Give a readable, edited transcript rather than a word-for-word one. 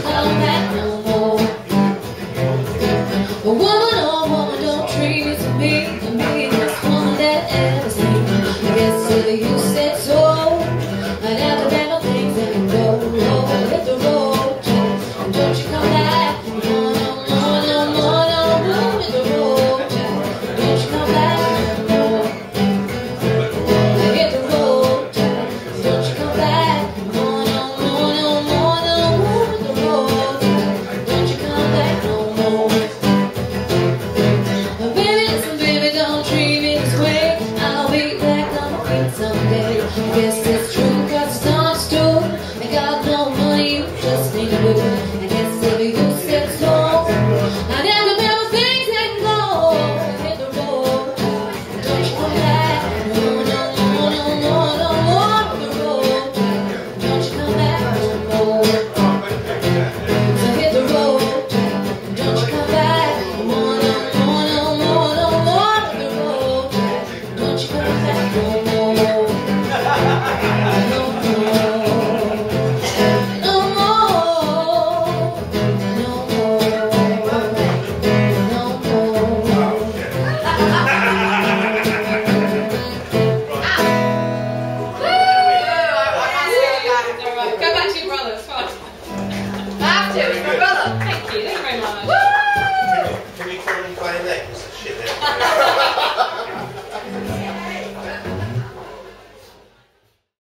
come back no more. A woman, oh woman, don't treat me to me, the meanest woman that ever seen. I guess if you said so, I'd have to pack my things and go. Oh, hit the road, Jack, and don't you come back no more, no more, no more, no more. Hit the road, Jack, don't you come back no more. Hit the road, Jack, don't you come back no more, no more, no more, no more. Hit the road, Jack, don't you come back no more. Baby, listen, baby, don't treat me this way. I'll be back on my feet someday. I guess it's true, 'cause it's understood. I got no money, you just need to move. I guess if you said so, I'd have to pack my things and go. Hit the road, don't you come back no more, no more, no more, no more. Hit the road, don't you come back no more. So hit the road, don't you come back no more, no more, no more, no more. Hit the road, don't you come back no more. No more, no more, no more, no more. Go back to your brother, it's fine. I have to, it's my brother. Thank you very much. Woo! Can you call him playing that? Shit,